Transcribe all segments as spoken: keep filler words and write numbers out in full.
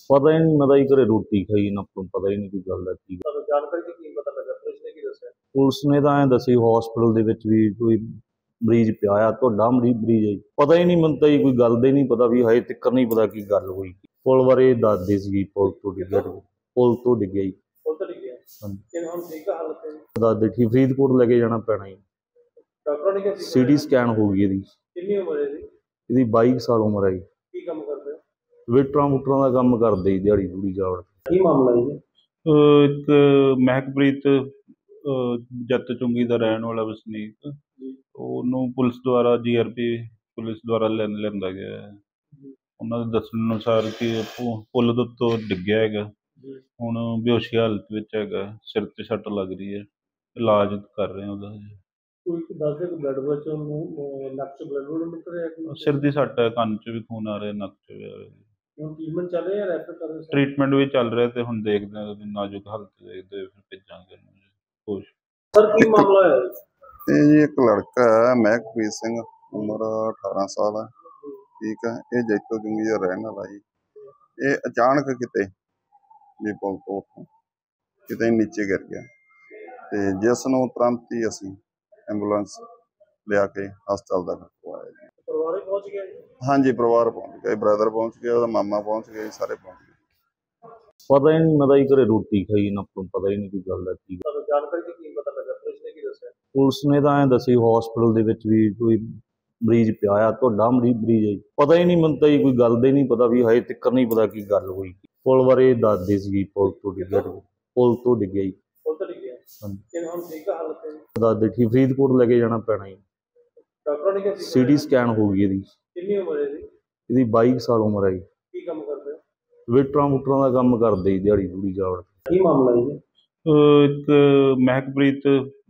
ਪਤਾ ਹੀ ਨਹੀਂ, ਮੈਂ ਤਾਂ ਜੀ ਘਰੇ ਰੋਟੀ ਖਾਈ ਨਾ, ਆਪਾਂ ਨੂੰ ਪਤਾ ਹੀ ਨਹੀਂ ਕੋਈ ਗੱਲ ਦਾ ਕੀ। ਤੁਹਾਨੂੰ ਜਾਣਕਾਰੀ ਦੀ ਕੀ ਪਤਾ ਲੱਗਾ, ਪੁਲਿਸ ਨੇ ਕੀ ਦੱਸਿਆ? ਪੁਲਿਸ ਨੇ ਤਾਂ ਐਂ ਦੱਸੀ ਹਸਪੀਟਲ ਦੇ ਵਿੱਚ ਵੀ ਕੋਈ ਮਰੀਜ਼ ਪਿਆ ਆ, ਤੁਹਾਡਾ ਮਰੀਜ਼ ਮਰੀਜ਼ ਹੈ ਜੀ। ਪਤਾ ਹੀ ਨਹੀਂ, ਮੈਨੂੰ ਤਾਂ ਜੀ ਕੋਈ ਗੱਲ ਦਾ ਹੀ ਨਹੀਂ ਪਤਾ ਵੀ ਹਜੇ ਤੱਕ ਨਹੀਂ ਪਤਾ ਕੀ ਗੱਲ ਹੋਈ। ਪੁਲ ਬਾਰੇ ਦੱਸਦੇ ਸੀਗੀ, ਪੁਲ ਤੋਂ ਡਿੱਗਿਆ, ਪੁਲ ਤੋਂ ਡਿੱਗਿਆ ਜੀ। ਪੁਲ ਤੋਂ ਡਿੱਗਿਆ? ਹਾਂਜੀ। ਕਿਵੇਂ ਹੁਣ ਠੀਕ ਆ ਹਾਲਤ? ਦੱਸਦੇ ਠੀਕ, ਫਰੀਦਕੋਟ ਲੈ ਕੇ ਜਾਣਾ ਪੈਣਾ ਜੀ। ਡਾਕਟਰਾਂ ਨੇ ਕਿਹਾ ਸੀਟੀ ਸਕੈਨ ਹੋ ਗਈ ਇਹਦੀ। ਕਿੰਨੀ ਉਮਰ ਹੈ ਇਹਦੀ? ਇਹਦੀ ਬਾਈ ਸਾਲ ਉਮਰ ਹੈ ਜੀ। ਕੀ ਕੰਮ ਕਰਦੇ ਹੋ? ਵੇਟਰਾਂ ਵੂਟਰਾਂ ਦਾ ਕੰਮ ਕਰਦੇ ਜੀ, ਦਿਹਾੜੀ ਦੂੜੀ ਜਾਵੜ। ਕੀ ਮਾਮਲਾ ਹੈ? ਇੱਕ ਮਹਿਕਪ੍ਰੀਤ ਜੱਤ ਚੁੰਗੀ ਦਾ ਰਹਿਣ ਵਾਲਾ ਵਸਨੀਕ, ਉਹਨੂੰ ਪੁਲਿਸ ਦੁਆਰਾ ਜੀ ਆਰ ਪੀ ਪੁਲਿਸ ਦੁਆਰਾ ਲਿਆ ਲਿਆਂਦਾ ਗਿਆ ਹੈ। ਉਹਨਾਂ ਦੇ ਦੱਸਣ ਅਨੁਸਾਰ ਕਿ ਉਹ ਪੁੱਲ ਦੇ ਉੱਤੋਂ ਡਿੱਗਿਆ ਹੈਗਾ, ਹੁਣ ਬੇਹੋਸ਼ੀ ਹਾਲਤ ਵਿੱਚ ਹੈਗਾ, ਸਿਰ 'ਤੇ ਸੱਟ ਲੱਗ ਰਹੀ ਹੈ, ਇਲਾਜ ਕਰ ਰਹੇ ਉਹਦਾ। ਕੋਈ ਦੱਸਦੇ ਕਿ ਬਲੱਡ ਵਿੱਚ ਉਹਨੂੰ ਨੱਕ 'ਚ ਬਲੱਡ ਬਲੂਡ ਨਿਕਲ ਰਿਹਾ? ਸਿਰ ਦੀ ਸੱਟ ਹੈ, ਕੰਨ 'ਚ ਵੀ ਖੂਨ ਆ ਰਿਹਾ, ਨੱਕ 'ਚ ਵੀ ਆ ਰਿਹਾ। ਹੁਣ ਟ੍ਰੀਟਮੈਂਟ ਚੱਲ ਰਿਹਾ ਜਾਂ ਰੈਫਰ ਕਰ ਰਹੇ? ਟ੍ਰੀਟਮੈਂਟ ਵੀ ਚੱਲ ਰਿਹਾ, ਤੇ ਹੁਣ ਦੇਖਦੇ ਹਾਂ ਨਾਜ਼ੁਕ ਹਾਲਤ ਦੇਖਦੇ ਹੋਏ ਫਿਰ ਭੇਜਾਂਗੇ ਖੁਸ਼। ਸਰ ਕੀ ਮਾਮਲਾ ਹੈ? ਇਹ ਜੀ ਇੱਕ ਲੜਕਾ ਹੈ ਮਹਿਕਪ੍ਰੀਤ ਸਿੰਘ, ਉਮਰ ਅਠਾਰਾਂ ਸਾਲ ਹੈ, ਠੀਕ ਹੈ। ਇਹ ਜੈਤੋ ਚੁੰਗੀ ਦਾ ਰਹਿਣ ਵਾਲਾ ਜੀ। ਇਹ ਅਚਾਨਕ ਕਿਤੇ ਵੀ ਪੁਲ ਤੋਂ ਉੱਥੋਂ ਕਿਤੇ ਨੀਚੇ ਗਿਰ ਗਿਆ, ਤੇ ਜਿਸ ਨੂੰ ਤੁਰੰਤ ਹੀ ਅਸੀਂ ਐਂਬੂਲੈਂਸ ਲਿਆ ਕੇ ਹਸਪਤਾਲ ਦਾਖਲ ਕਰਵਾਇਆ ਜੀ। ਪਰਿਵਾਰ ਪਹੁੰਚ ਗਿਆ ਜੀ? ਹਾਂਜੀ, ਪਰਿਵਾਰ ਪਹੁੰਚ ਗਿਆ, ਬ੍ਰਦਰ ਪਹੁੰਚ ਗਿਆ, ਉਹਦਾ ਮਾਮਾ ਪਹੁੰਚ ਗਿਆ, ਸਾਰੇ ਪਹੁੰਚ ਗਏ। ਪਤਾ ਹੀ ਨਹੀਂ, ਮੈਂ ਤਾਂ ਜੀ ਘਰੇ ਰੋਟੀ ਖਾਈ ਨਾ, ਆਪਾਂ ਨੂੰ ਪਤਾ ਹੀ ਨਹੀਂ ਕੋਈ ਗੱਲ ਦਾ ਕੀ। ਤੁਹਾਨੂੰ ਜਾਣਕਾਰੀ ਦੀ ਕੀ ਪਤਾ ਲੱਗਾ, ਪੁਲਿਸ ਨੇ ਕੀ ਦੱਸਿਆ? ਪੁਲਿਸ ਨੇ ਤਾਂ ਐਂ ਦੱਸੀ ਹਸਪੀਟਲ ਦੇ ਵਿੱਚ ਵੀ ਕੋਈ ਮਰੀਜ਼ ਪਿਆ ਆ, ਤੁਹਾਡਾ ਮਰੀਜ਼ ਮਰੀਜ਼ ਹੈ ਜੀ। ਪਤਾ ਹੀ ਨਹੀਂ, ਮੈਨੂੰ ਤਾਂ ਜੀ ਕੋਈ ਗੱਲ ਦਾ ਹੀ ਨਹੀਂ ਪਤਾ ਵੀ ਹਜੇ ਤੱਕ ਨਹੀਂ ਪਤਾ ਕੀ ਗੱਲ ਹੋਈ। ਪੁਲ ਬਾਰੇ ਦੱਸਦੇ ਸੀਗੀ, ਪੁਲ ਤੋਂ ਡਿੱਗਿਆ, ਪੁਲ ਤੋਂ ਡਿੱਗਿਆ ਜੀ। ਪੁਲ ਤੋਂ ਡਿੱਗਿਆ? ਹਾਂਜੀ। ਕਿਵੇਂ ਹੁਣ ਠੀਕ ਆ ਹਾਲਤ? ਦੱਸਦੇ ਠੀਕ, ਫਰੀਦਕੋਟ ਲੈ ਕੇ ਜਾਣਾ ਪੈਣਾ ਜੀ। ਡਾਕਟਰਾਂ ਨੇ ਕਿਹਾ ਸੀਟੀ ਸਕੈਨ ਹੋ ਗਈ ਇਹਦੀ। ਕਿੰਨੀ ਉਮਰ ਹੈ ਇਹਦੀ? ਇਹਦੀ ਬਾਈ ਸਾਲ ਉਮਰ ਹੈ ਜੀ। ਕੀ ਕੰਮ ਕਰਦੇ ਹੋ? ਵੇਟਰਾਂ ਵੂਟਰਾਂ ਦਾ ਕੰਮ ਕਰਦੇ ਜੀ, ਦਿਹਾੜੀ ਦੂੜੀ ਜਾਵੜ। ਕੀ ਮਾਮਲਾ ਹੈ? ਇੱਕ ਮਹਿਕਪ੍ਰੀਤ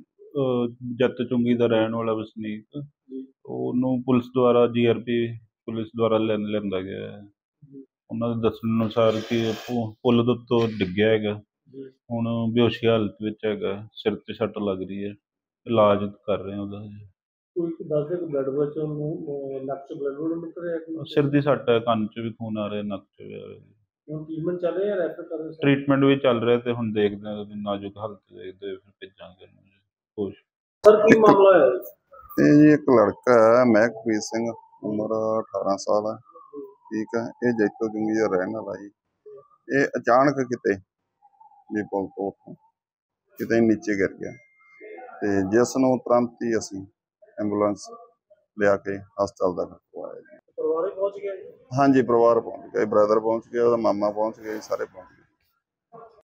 ਜੱਤ ਚੁੰਗੀ ਦਾ ਰਹਿਣ ਵਾਲਾ ਵਸਨੀਕ, ਉਹਨੂੰ ਪੁਲਿਸ ਦੁਆਰਾ ਜੀ ਆਰ ਪੀ ਪੁਲਿਸ ਦੁਆਰਾ ਲਿਆ ਲਿਆਂਦਾ ਗਿਆ ਹੈ। ਉਹਨਾਂ ਦੇ ਦੱਸਣ ਅਨੁਸਾਰ ਕਿ ਉਹ ਪੁੱਲ ਦੇ ਉੱਤੋਂ ਡਿੱਗਿਆ ਹੈਗਾ, ਹੁਣ ਬੇਹੋਸ਼ੀ ਹਾਲਤ ਵਿੱਚ ਹੈਗਾ, ਸਿਰ 'ਤੇ ਸੱਟ ਲੱਗ ਰਹੀ ਹੈ, ਇਲਾਜ ਕਰ ਰਹੇ ਉਹਦਾ। ਕੋਈ ਦੱਸਦੇ ਕਿ ਬਲੱਡ ਵਿੱਚ ਉਹਨੂੰ ਨੱਕ 'ਚ ਬਲੱਡ ਬਲੂਡ ਨਿਕਲ ਰਿਹਾ? ਸਿਰ ਦੀ ਸੱਟ ਹੈ, ਕੰਨ 'ਚ ਵੀ ਖੂਨ ਆ ਰਿਹਾ, ਨੱਕ 'ਚ ਵੀ ਆ ਰਿਹਾ। ਹੁਣ ਟ੍ਰੀਟਮੈਂਟ ਚੱਲ ਰਿਹਾ ਜਾਂ ਰੈਫਰ ਕਰ ਰਹੇ? ਟ੍ਰੀਟਮੈਂਟ ਵੀ ਚੱਲ ਰਿਹਾ, ਤੇ ਹੁਣ ਦੇਖਦੇ ਹਾਂ ਨਾਜ਼ੁਕ ਹਾਲਤ ਦੇਖਦੇ ਹੋਏ ਫਿਰ ਭੇਜਾਂਗੇ ਖੁਸ਼। ਸਰ ਕੀ ਮਾਮਲਾ ਹੈ? ਇਹ ਜੀ ਇੱਕ ਲੜਕਾ ਹੈ ਮਹਿਕਪ੍ਰੀਤ ਸਿੰਘ, ਉਮਰ ਅਠਾਰਾਂ ਸਾਲ ਹੈ, ਠੀਕ ਹੈ। ਇਹ ਜੈਤੋ ਚੁੰਗੀ ਦਾ ਰਹਿਣ ਵਾਲਾ ਜੀ। ਇਹ ਅਚਾਨਕ ਕਿਤੇ ਵੀ ਪੁਲ ਤੋਂ ਉੱਥੋਂ ਕਿਤੇ ਨੀਚੇ ਗਿਰ ਗਿਆ, ਤੇ ਜਿਸ ਨੂੰ ਤੁਰੰਤ ਹੀ ਅਸੀਂ ਐਂਬੂਲੈਂਸ ਲਿਆ ਕੇ ਹਸਪਤਾਲ ਦਾਖਲ ਕਰਵਾਇਆ ਜੀ। ਪਰਿਵਾਰ ਪਹੁੰਚ ਗਿਆ ਜੀ? ਹਾਂਜੀ, ਪਰਿਵਾਰ ਪਹੁੰਚ ਗਿਆ, ਬ੍ਰਦਰ ਪਹੁੰਚ ਗਿਆ, ਉਹਦਾ ਮਾਮਾ ਪਹੁੰਚ ਗਿਆ, ਸਾਰੇ ਪਹੁੰਚ ਗਏ।